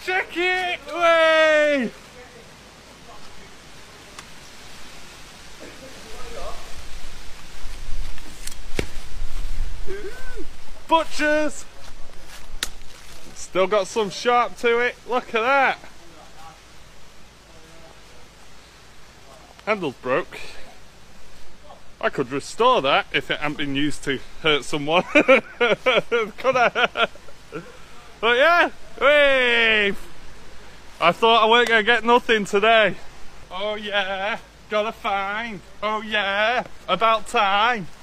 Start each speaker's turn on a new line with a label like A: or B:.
A: check it! Way! Butchers! Still got some sharp to it. Look at that. Handle's broke. I could restore that if it hadn't been used to hurt someone. Could I? But yeah, wave. I thought I weren't going to get nothing today. Oh yeah, got a find. Oh yeah, about time.